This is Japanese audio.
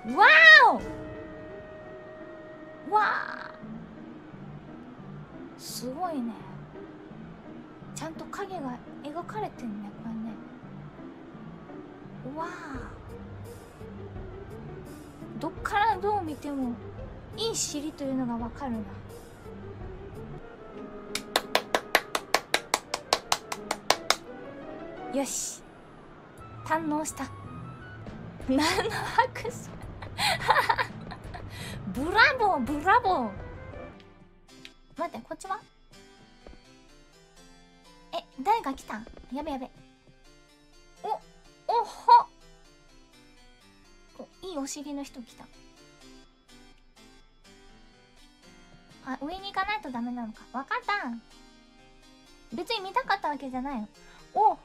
わーお、わー、すごいね。ちゃんと影が描かれてんね、これね。わー、どっからどう見てもいい尻というのがわかるな。よし、堪能した。何の拍手ブラボーブラボー。待って、こっちは誰が来たん。やべやべ。おほいいお尻の人来た。あ、上に行かないとダメなのか。わかったん。別に見たかったわけじゃないの。お